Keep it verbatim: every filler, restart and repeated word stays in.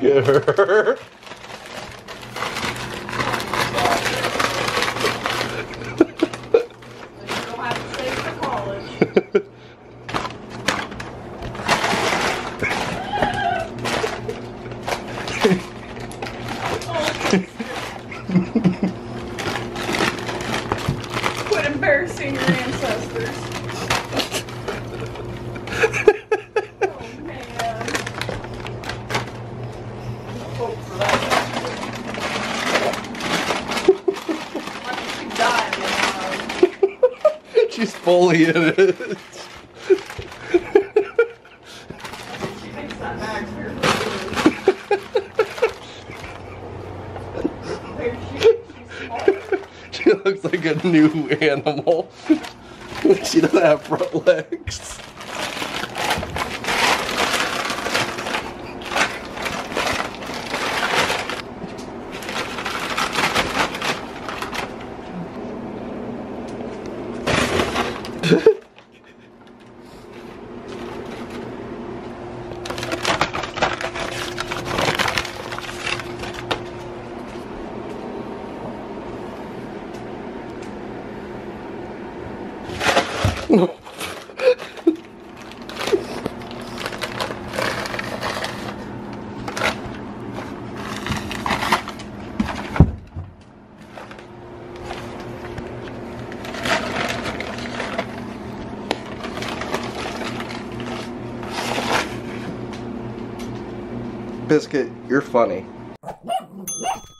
Look at her. Quit embarrassing your ancestors. Oh man. Hope for that. She's fully in it. She thinks that Max here. She looks like a new animal. She doesn't have front legs. Biscuit, you're funny.